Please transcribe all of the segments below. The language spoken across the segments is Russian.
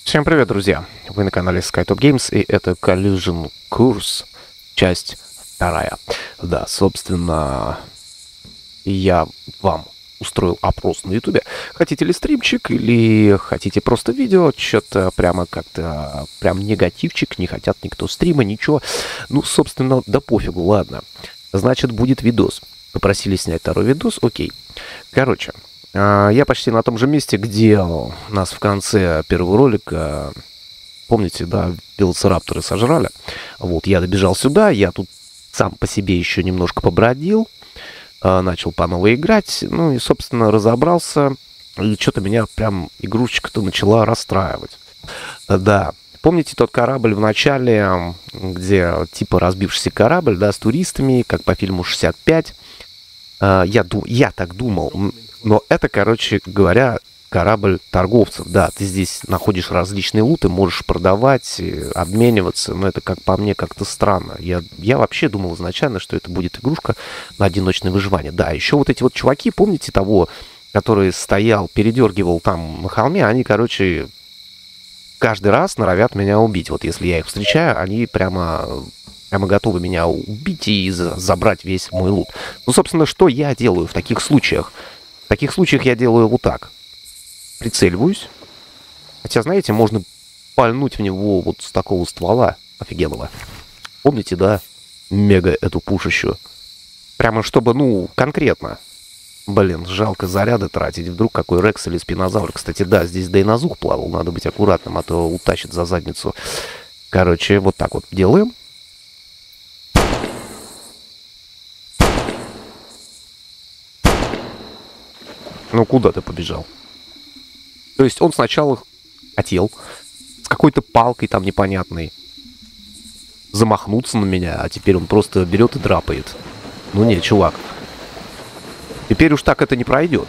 Всем привет, друзья! Вы на канале SkyTop Games, и это Collision Course, часть вторая. Да, собственно, я вам устроил опрос на ютубе. Хотите ли стримчик или хотите просто видео? Что-то прямо как-то, прям негативчик, не хотят никто стрима, ничего. Ну, собственно, да пофигу, ладно. Значит, будет видос. Попросили снять второй видос, окей. Короче, я почти на том же месте, где нас в конце первого ролика, помните, да, велоцирапторы сожрали. Вот, я добежал сюда, я тут сам по себе еще немножко побродил, начал по новой играть, ну и, собственно, разобрался, и что-то меня прям игрушечка-то начала расстраивать. Да, помните тот корабль в начале, где типа разбившийся корабль, да, с туристами, как по фильму «65». Я так думал. Но это, короче говоря, корабль торговцев. Да, ты здесь находишь различные луты, можешь продавать, обмениваться, но это, как по мне, как-то странно. Я вообще думал изначально, что это будет игрушка на одиночное выживание. Да, еще вот эти вот чуваки, помните того, который стоял, передергивал там на холме, они, короче, каждый раз норовят меня убить. Вот если я их встречаю, они прямо готовы меня убить и забрать весь мой лут. Ну, собственно, что я делаю в таких случаях? В таких случаях я делаю вот так. Прицеливаюсь. Хотя, знаете, можно пальнуть в него вот с такого ствола офигенного. Помните, да? Мега эту пушащую. Прямо чтобы, ну, конкретно. Блин, жалко заряды тратить. Вдруг какой Рекс или Спинозавр. Кстати, да, здесь Дейнозух плавал. Надо быть аккуратным, а то утащит за задницу. Короче, вот так вот делаем. Ну, куда ты побежал? То есть он сначала хотел с какой-то палкой там непонятной замахнуться на меня, а теперь он просто берет и драпает. Ну не, чувак. Теперь уж так это не пройдет.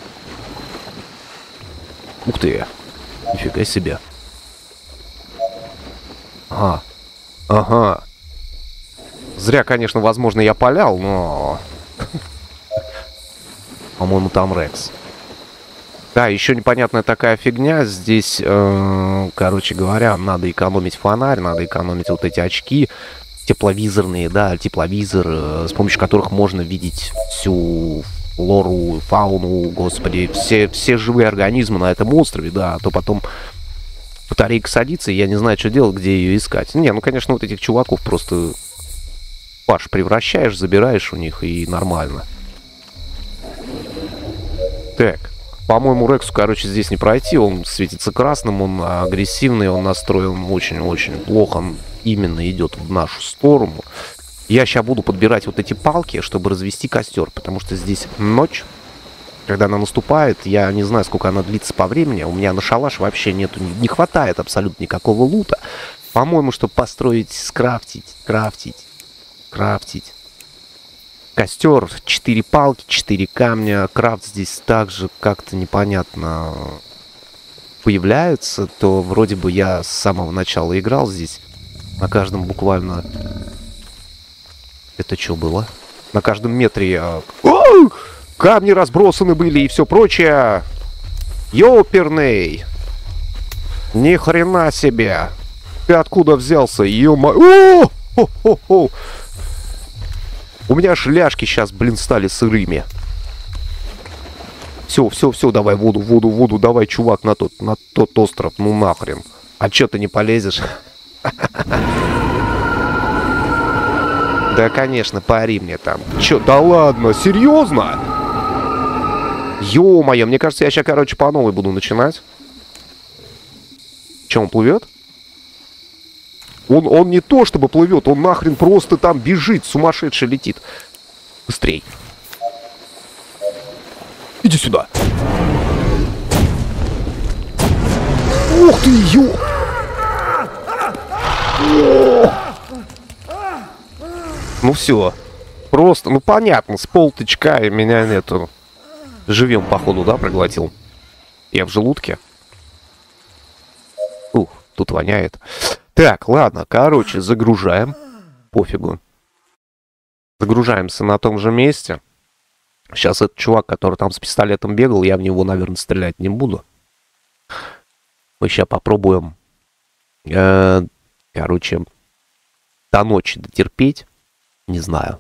Ух ты. Нифига себе. Ага. Ага. Зря, конечно, возможно, я палял, но... По-моему, там Рекс. Да, еще непонятная такая фигня. Здесь, короче говоря, надо экономить фонарь, надо экономить вот эти очки тепловизорные, да, тепловизор, с помощью которых можно видеть всю флору, фауну, господи, все живые организмы на этом острове, да, а то потом батарейка садится, и я не знаю, что делать, где ее искать. Не, ну, конечно, вот этих чуваков просто паш превращаешь, забираешь у них, и нормально. Так, по-моему, Рексу, короче, здесь не пройти. Он светится красным, он агрессивный, он настроен очень-очень плохо. Он именно идет в нашу сторону. Я сейчас буду подбирать вот эти палки, чтобы развести костер, потому что здесь ночь. Когда она наступает, я не знаю, сколько она длится по времени. У меня на шалаш вообще нету, не хватает абсолютно никакого лута. По-моему, чтобы построить, скрафтить костер, 4 палки, 4 камня. Крафт здесь также как-то непонятно появляется. То вроде бы я с самого начала играл здесь. На каждом буквально... Это что было? На каждом метре... Камни разбросаны были и все прочее. Ёперный! Ни хрена себе! Ты откуда взялся? Ё-моё! У меня аж ляжки сейчас, блин, стали сырыми. Все, давай воду, давай, чувак, на тот остров, ну нахрен. А чё ты не полезешь? Да, конечно, пари мне там. Чё, да ладно, серьезно? Ё-моё, мне кажется, я сейчас, короче, по новой буду начинать. Чё, он плывет? Он не то чтобы плывет, он нахрен просто там бежит, сумасшедший летит. Быстрей. Иди сюда. Ух ты, ё! Ну все. Просто, ну понятно, с полтычка и меня нету. Живем, походу, да, проглотил? Я в желудке. Ух, тут воняет. Так, ладно, короче, загружаем. Пофигу. Загружаемся на том же месте. Сейчас этот чувак, который там с пистолетом бегал, я в него, наверное, стрелять не буду. Мы сейчас попробуем, короче, до ночи дотерпеть. Не знаю.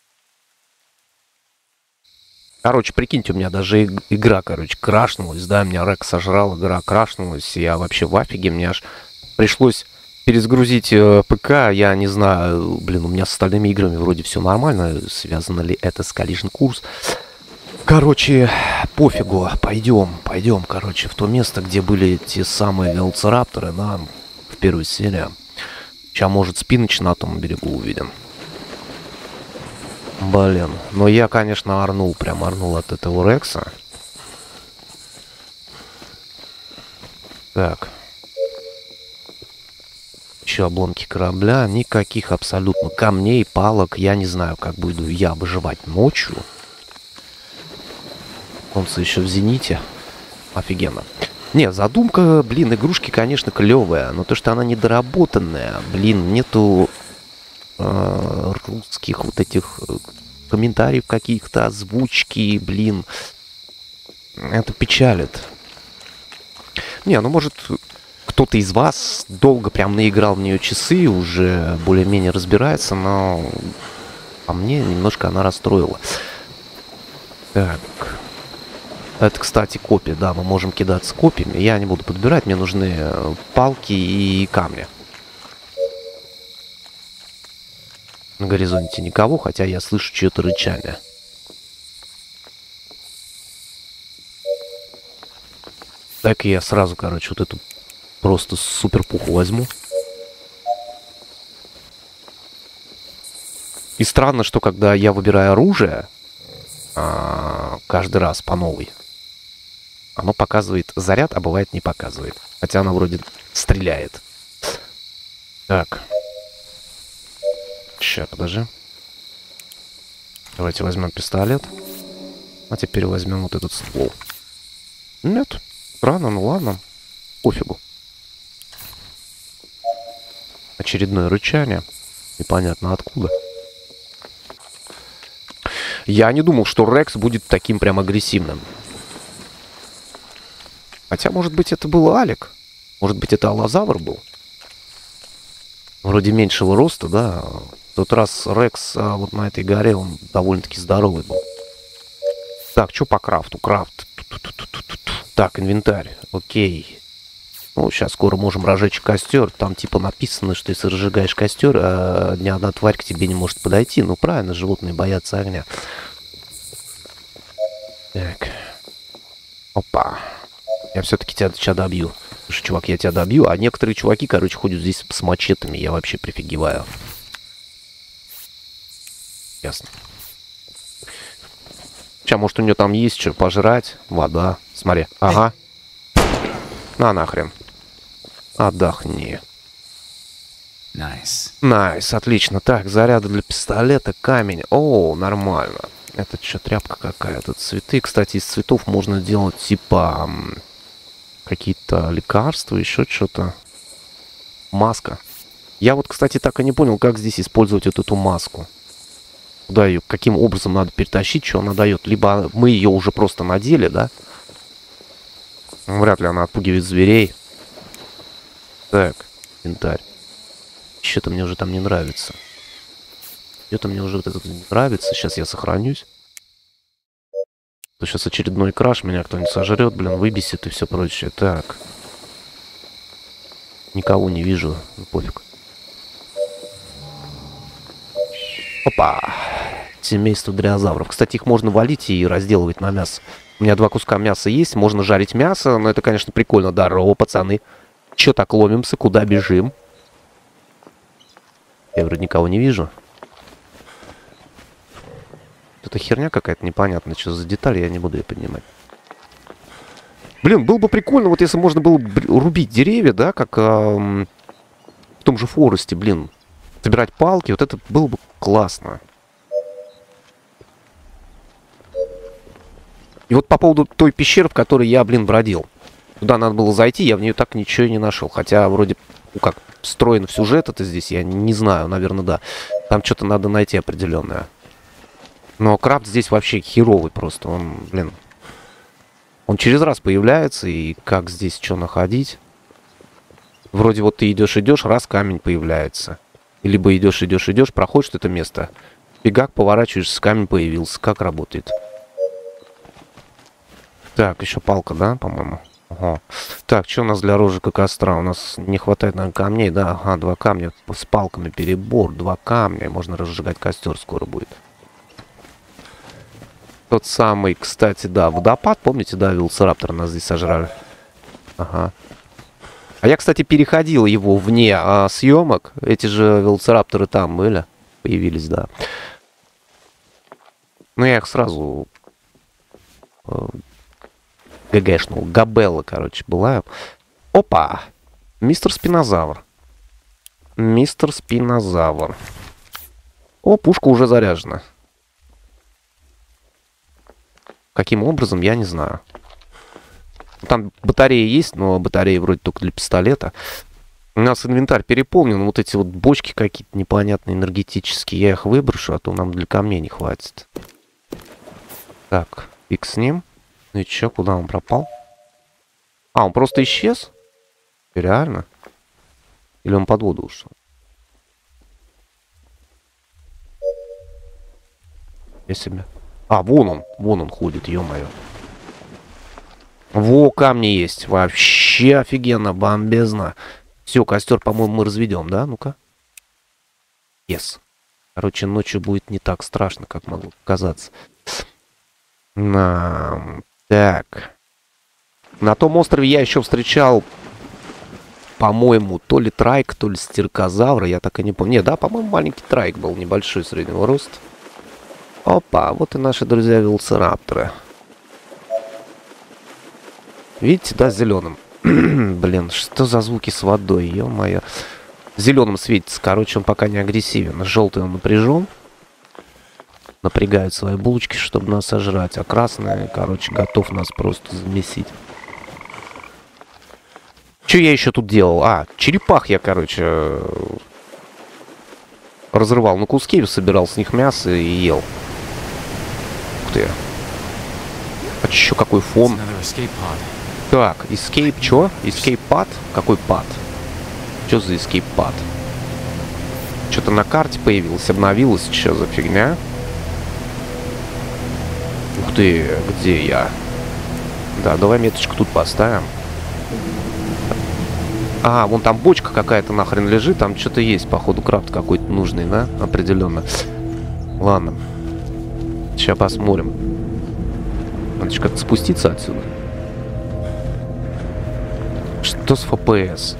Короче, прикиньте, у меня даже игра, короче, крашнулась, да, меня Рекс сожрал, игра крашнулась, я вообще в афиге, мне аж пришлось перезагрузить ПК, я не знаю, блин, у меня с остальными играми вроде все нормально, связано ли это с Collision Course. Короче, пофигу, пойдем, короче, в то место, где были те самые велоцирапторы, да, в первой серии. Сейчас, может, Спиныч на том берегу увидим. Блин, но я, конечно, прям орнул от этого Рекса. Так. Еще обломки корабля, никаких абсолютно камней, палок. Я не знаю, как буду я выживать ночью. Солнце еще в зените. Офигенно. Не, задумка, блин, игрушки, конечно, клевая, но то, что она недоработанная, блин, нету русских вот этих комментариев каких-то, озвучки, блин, это печалит. Не, ну, может, кто-то из вас долго прям наиграл в нее часы, уже более-менее разбирается, но по мне немножко она расстроила. Так. Это, кстати, копия, да, мы можем кидаться копьями. Я не буду подбирать, мне нужны палки и камни. На горизонте никого, хотя я слышу чье-то рычание. Так я сразу, короче, вот эту просто супер-пуху возьму. И странно, что когда я выбираю оружие, каждый раз по новой, оно показывает заряд, а бывает не показывает. Хотя оно вроде стреляет. Так. Сейчас, подожди. Давайте возьмем пистолет. А теперь возьмем вот этот ствол. Нет. Рано, ну ладно. Пофигу. Очередное рычание. Непонятно откуда. Я не думал, что Рекс будет таким прям агрессивным. Хотя, может быть, это был Алик. Может быть, это аллозавр был. Вроде меньшего роста, да. В тот раз Рекс вот на этой горе, он довольно-таки здоровый был. Так, что по крафту? Крафт. Так, инвентарь. Окей. Ну, сейчас скоро можем разжечь костер. Там типа написано, что если разжигаешь костер, ни одна тварь к тебе не может подойти. Ну, правильно, животные боятся огня. Так. Опа. Я все-таки тебя добью. Слушай, чувак, я тебя добью. А некоторые чуваки, короче, ходят здесь с мачетами. Я вообще прифигеваю. Ясно. Сейчас, может, у нее там есть что пожрать. Вода. Смотри. Ага. На нахрен. Отдохни. Найс, отлично. Так, заряды для пистолета, камень. О, нормально. Это что, тряпка какая-то? Цветы. Кстати, из цветов можно делать типа какие-то лекарства, еще что-то. Маска. Я вот, кстати, так и не понял, как здесь использовать вот эту маску. Куда ее, каким образом надо перетащить, что она дает. Либо мы ее уже просто надели, да? Вряд ли она отпугивает зверей. Так, инвентарь. Что-то мне уже там не нравится. Что-то мне уже вот это не нравится. Сейчас я сохранюсь. То сейчас очередной краш, меня кто-нибудь сожрет, блин, выбесит и все прочее. Так. Никого не вижу. Ну, пофиг. Опа. Семейство дриозавров. Кстати, их можно валить и разделывать на мясо. У меня 2 куска мяса есть. Можно жарить мясо, но это, конечно, прикольно. Здорово, пацаны. Че так ломимся? Куда бежим? Я вроде никого не вижу. Это херня какая-то непонятная. Что за детали, я не буду ее поднимать. Блин, было бы прикольно, вот если можно было рубить деревья, да, как в том же Форесте, блин. Собирать палки, вот это было бы классно. И вот по поводу той пещеры, в которой я, блин, бродил. Туда надо было зайти, я в нее так ничего и не нашел. Хотя вроде, ну как, встроен в сюжет это здесь, я не знаю, наверное, да. Там что-то надо найти определенное. Но крафт здесь вообще херовый просто. Он, блин, он через раз появляется, и как здесь что находить? Вроде вот ты идешь, раз камень появляется. Либо идешь, проходишь это место. Фигак, поворачиваешься, камень появился. Как работает? Так, еще палка, да, по-моему? Ага. Так, что у нас для розжига костра? У нас не хватает, наверное, камней, да? Ага, 2 камня. С палками перебор. 2 камня. Можно разжигать костер скоро будет. Тот самый, кстати, да, водопад. Помните, да, велоцираптор нас здесь сожрали? Ага. А я, кстати, переходил его вне съемок. Эти же велоцирапторы там были. Появились, да. Ну, я их сразу... ГГшнул. Габелла, короче, была. Опа! Мистер Спинозавр. Мистер Спинозавр. О, пушка уже заряжена. Каким образом, я не знаю. Там батареи есть, но батареи вроде только для пистолета. У нас инвентарь переполнен. Вот эти вот бочки какие-то непонятные, энергетические. Я их выброшу, а то нам для камней не хватит. Так, фиг с ним. Ну и чё, куда он пропал? А, он просто исчез? Реально? Или он под воду ушел? Я себе. А, вон он ходит, ё-моё. Во, камни есть. Вообще офигенно, бомбезно. Все, костер, по-моему, мы разведем, да? Ну-ка. Yes. Короче, ночью будет не так страшно, как могло казаться. Так. На том острове я еще встречал, по-моему, то ли трайк, то ли стеркозавра. Я так и не помню. Не, да, по-моему, маленький трайк был, небольшой, среднего роста. Опа, вот и наши друзья велоцирапторы. Видите, да, зеленым. Блин, что за звуки с водой, ё-моё. Зеленым светится, короче, он пока не агрессивен. Желтый он напряжен. Напрягает свои булочки, чтобы нас сожрать. А красный, короче, готов нас просто замесить. Что я еще тут делал? А, черепах я, короче, разрывал на куски, собирал с них мясо и ел. Ух ты. А еще какой фон. Так, escape, что? Escape pad? Какой пад? Что за escape pad? Что-то на карте появилось, обновилось. Что за фигня? Ух ты, где я? Да, давай меточку тут поставим. А, вон там бочка какая-то нахрен лежит. Там что-то есть, походу, крафт какой-то нужный, да? Определенно. Ладно. Сейчас посмотрим. Надо же как-то спуститься отсюда. Что с FPS?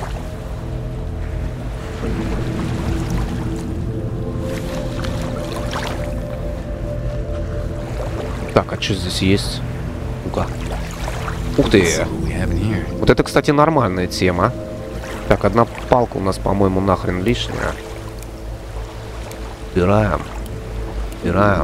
Так, а что здесь есть? Ну-ка. Ух ты! Вот это, кстати, нормальная тема. Так, одна палка у нас, по-моему, нахрен лишняя. Убираем. Убираем.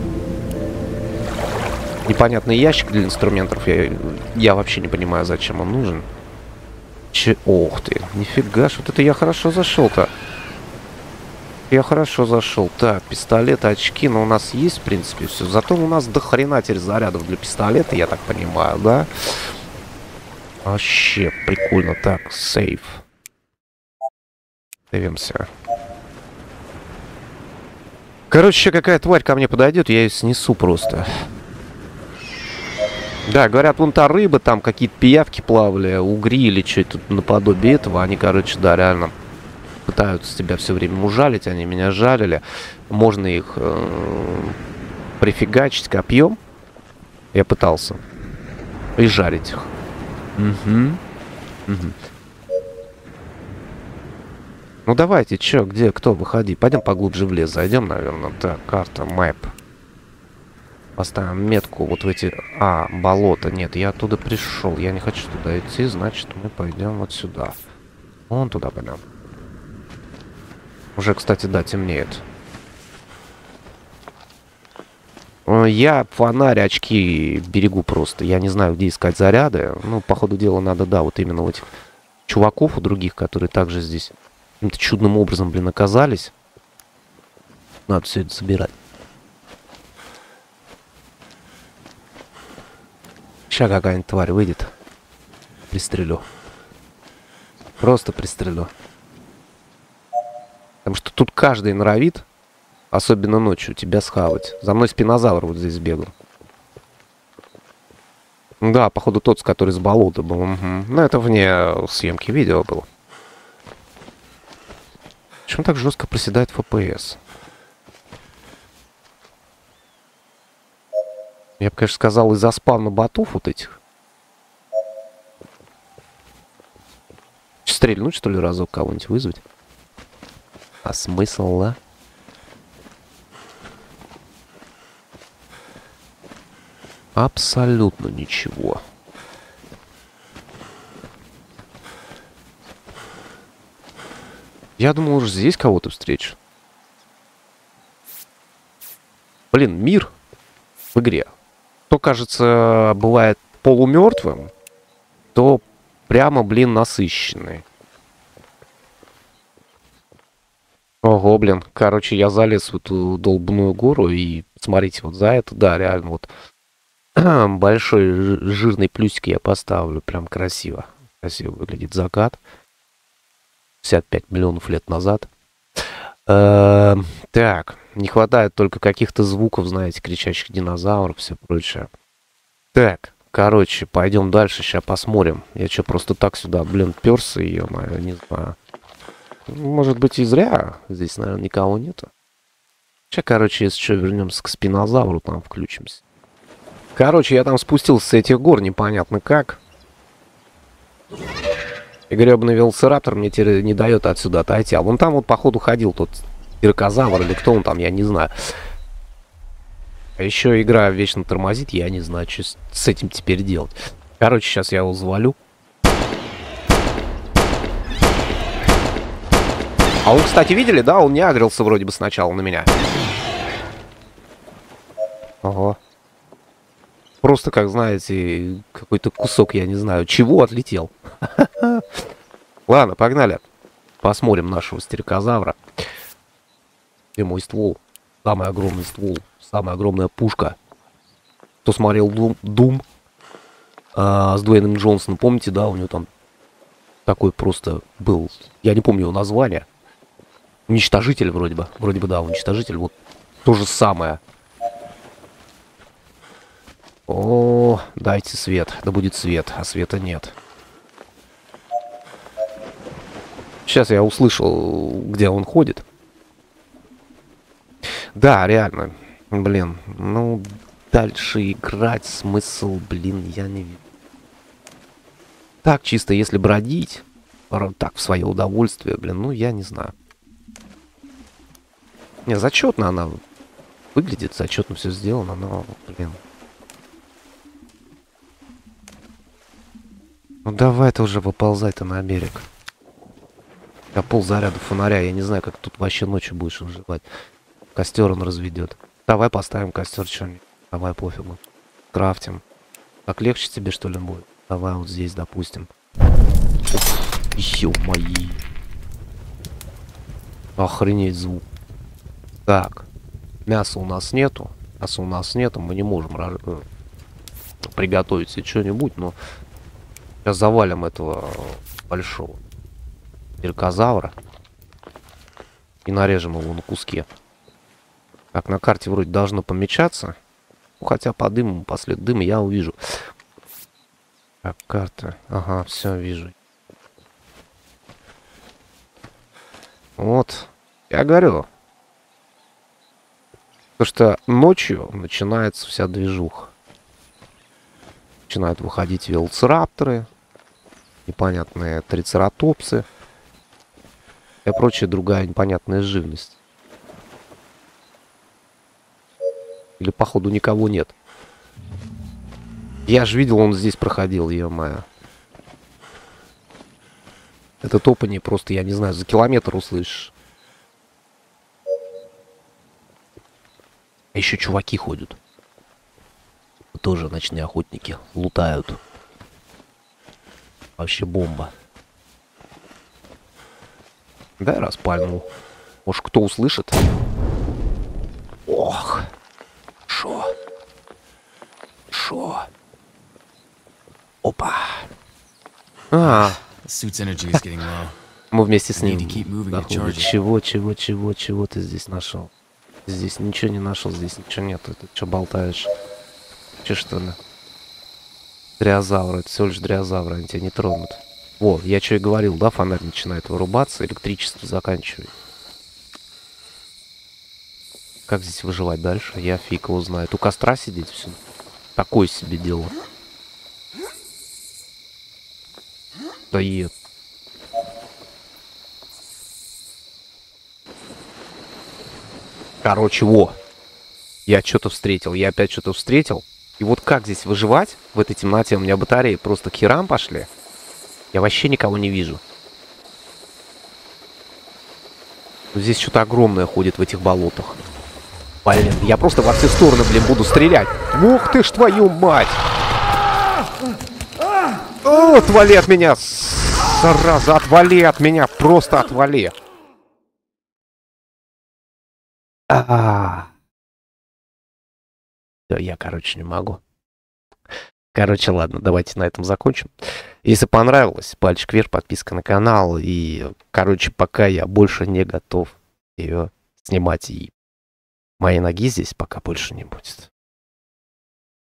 Непонятный ящик для инструментов. Я вообще не понимаю, зачем он нужен. Ох ты, нифига ж, вот это я хорошо зашел-то. Я хорошо зашел. Так, пистолет, очки, но у нас есть, в принципе, все. Зато у нас до хрена теперь зарядов для пистолета, я так понимаю, да? Вообще прикольно. Так, сейф. Дивимся. Короче, какая тварь ко мне подойдет, я ее снесу просто. Да, говорят, вон та рыба, там какие-то пиявки плавали, угри или что-то наподобие этого. Они, короче, да, реально пытаются тебя все время ужалить. Они меня жалили. Можно их прифигачить копьем. Я пытался. И жарить их. Угу. Ну давайте, чё, где, кто, выходи. Пойдем поглубже в лес зайдем, наверное. Так, карта, мэп. Поставим метку вот в эти... А, болото. Нет, я оттуда пришел. Я не хочу туда идти, значит, мы пойдем вот сюда. Вон туда пойдем. Уже, кстати, да, темнеет. Я фонарь, очки берегу просто. Я не знаю, где искать заряды. Ну, по ходу дела надо, да, вот именно у этих чуваков, у других, которые также здесь каким-то чудным образом, блин, оказались. Надо все это собирать. Сейчас какая-нибудь тварь выйдет. Пристрелю. Просто пристрелю. Потому что тут каждый норовит, особенно ночью, тебя схавать. За мной спинозавр вот здесь бегал. Да, походу тот, который с болота был. Угу. Но это вне съемки видео был. Почему так жестко проседает FPS? Я бы, конечно, сказал, из-за спавна ботов вот этих. Стрельнуть, что ли, разок кого-нибудь вызвать? А смысл, да? Абсолютно ничего. Я думал, уже здесь кого-то встречу. Блин, мир в игре. То, кажется, бывает полумертвым, то прямо, блин, насыщенный. Ого, блин. Короче, я залез в эту долбную гору, и смотрите, вот за это, да, реально, вот большой жирный плюсик я поставлю. Прям красиво. Красиво выглядит закат. 55 миллионов лет назад. Так, не хватает только каких-то звуков, знаете, кричащих динозавров, все прочее. Так, короче, пойдем дальше, сейчас посмотрим. Я что, просто так сюда, блин, перся, ё-моё, не знаю. Может быть, и зря. Здесь, наверное, никого нету. Сейчас, короче, если что, вернемся к спинозавру, там включимся. Короче, я там спустился с этих гор, непонятно как. И гребаный велоцираптор мне теперь не дает отсюда отойти. А вон там вот, походу, ходил тот иркозавр, или кто он там, я не знаю. А еще игра вечно тормозит, я не знаю, что с этим теперь делать. Короче, сейчас я его завалю. А он, кстати, видели, да? Он не агрился вроде бы сначала на меня. Ого. Просто, как знаете, какой-то кусок, я не знаю, чего отлетел. Ладно, погнали. Посмотрим нашего стерикозавра. Где мой ствол? Самый огромный ствол. Самая огромная пушка. Кто смотрел Doom с Дуэйном Джонсоном, помните, да? У него там такой просто был... Я не помню его название. Уничтожитель вроде бы. Вроде бы, да, уничтожитель. Вот то же самое. О, дайте свет. Да будет свет, а света нет. Сейчас я услышал, где он ходит. Да, реально. Блин, ну, дальше играть смысл, блин, я не вижу. Так, чисто если бродить, так, в свое удовольствие, блин, ну, я не знаю. Не, зачетно она выглядит, зачетно все сделано, но, блин. Ну, давай ты уже выползай-то на берег. Я ползаряда фонаря, я не знаю, как тут вообще ночью будешь выживать. Костер он разведет. Давай поставим костер что-нибудь. Давай, пофигу. Крафтим. Так легче тебе, что ли, будет? Давай вот здесь, допустим. Ё-мои. Охренеть звук. Так. Мяса у нас нету. Мяса у нас нету. Мы не можем приготовить себе что-нибудь, но... Сейчас завалим этого большого иркозавра. И нарежем его на куски. Так, на карте вроде должно помечаться. Ну, хотя по дыму, после дыма я увижу. Так, карта. Ага, все, вижу. Вот. Я говорю. Потому что ночью начинается вся движуха. Начинают выходить велоцирапторы. Непонятные трицератопсы. И прочая другая непонятная живность. Или, походу, никого нет. Я же видел, он здесь проходил, ё-моё. Это топание просто, я не знаю, за километр услышишь. А еще чуваки ходят. Тоже ночные охотники. Лутают. Вообще бомба. Да, распальнул. Может, кто услышит? Ох. Шо? Опа. The suit's energy is getting low. Мы вместе с Need ним. to keep moving Да, and charging. чего ты здесь нашел? Здесь ничего не нашел, здесь ничего нет. Ты что болтаешь? Че что ли? Дриозавры, это всего лишь дриозавры, они тебя не тронут. Во, я что и говорил, да, фонарь начинает вырубаться, электричество заканчивает. Как здесь выживать дальше? Я фиг его знает. У костра сидеть все. Такое себе дело. Да и... Короче, во. Я что-то встретил. Я опять что-то встретил. И вот как здесь выживать в этой темноте? У меня батареи просто к херам пошли. Я вообще никого не вижу. Здесь что-то огромное ходит в этих болотах. Блин, я просто во все стороны, блин, буду стрелять. Ух ты ж твою мать! О, отвали от меня! Зараза, отвали от меня! Просто отвали! Я, короче, не могу. Короче, ладно, давайте на этом закончим. Если понравилось, пальчик вверх, подписка на канал. И, короче, пока я больше не готов ее снимать. И моей ноги здесь пока больше не будет.